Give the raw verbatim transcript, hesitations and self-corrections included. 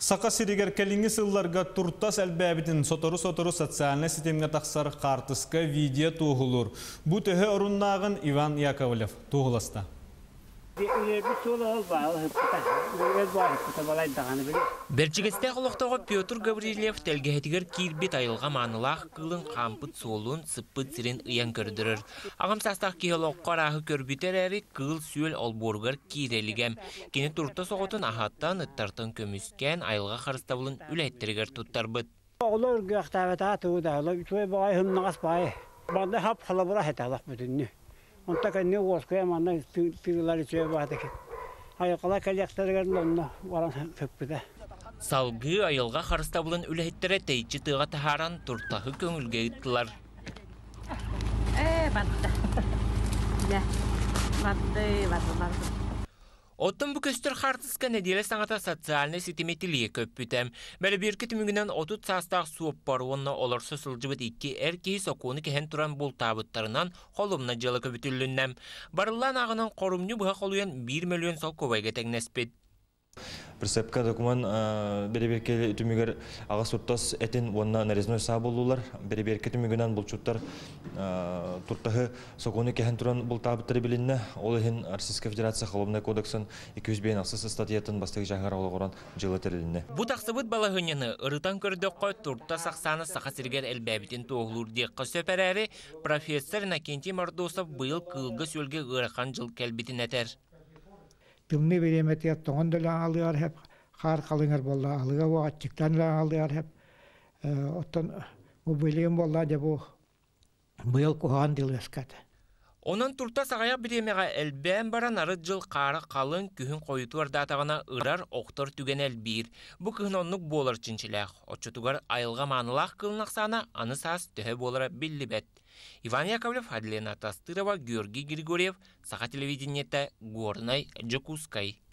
Сақа сиригер келінгі сылларға туртас әлбәбітін сотору-сотору социальный сетемге тақсар қартысқа видео туғылыр. Бұ төһі орыннағын Иван Яковлев туғыласта. Берчигесте қолықтауға Петр Гаврилев тәлгәһетігер кирбет айылға манылақ қылын қампыт солын сыппыт сирен ұян көрдірір. Ағым састақ кейлоқ қарағы көрбітер әрі қыл сүйел олборғар кейрелігем. Кені тұрта соғытын ағаттан ұттартын көміскен айылға қарыстабылын үләйттірігер тұттар бұд. Олар ғақтавета туыда, олар бай хымнағас бай. Банда хап қалабыра хеталақ бүтінні. Онта кәнне орская манна тигылары чөй бардык. Айқала кәлектергән онна варан көппеде. Салгы айылға қарыстабылын үләйттірі тейчі тыға тахаран тұртағы көңілге ұттылар. Э, батты. Лә, батты, батты, батты. Оттын бұ көстір қартысқа неделі саңата социальный сетеметіліе көп бүтем. Бәлі беркі түмігінен отут састақ суып баруынна оларсы сылжыбыт икки әркей соқуыны кәхен тұран бұл табыттарынан қолымна жылы көбітіліннәм. Барылан ағынан қорымны бұға қолуян бір миллион сол көбайға тәңнәспет. Прицепка документ береберке түмігер ағас тұртас әтін онна нарезной саа болулар. Береберке түмігінен бұл чуттар тұртағы соқуыны кәхен тұран бұл табыттары білінне. Ол ең Российская Федерация Холомный кодексын екі жүз бен ақсыз статиятын бастығы жағар олығыран жылы тәрілінне. Бұ тақсыбыт балағыняны ұрытан көрдік қой тұртта сақсаны сақасыргер әлбәбітін тоғылыр деққы сөпәрәрі профессор Накенти Мардосов бұйыл қылғы сөлге ғырқан жыл кәлбетін әтер. Тылны береметі аттоғын дөлі алығар хәп, қар қалыңар болла алыға уағатчықтан алығар хәп. Оттан бұбылығын болла деп бұйыл қуған дыл өскәді. Онын тұрта сағая біремеға әлбән баран ары жыл қары қалың күхін қойытуар датағына ұрар оқтар түген әлбір. Бұ күхін онлық болар чинчіләқ. Отчытуғар айылға манылақ қылынақ сана аны саас төхі болара білі бәт. Иван Яковлев, Адлена Тастырова, Георгий Григорьев, Саха телевидениета, Горной, Джокускай.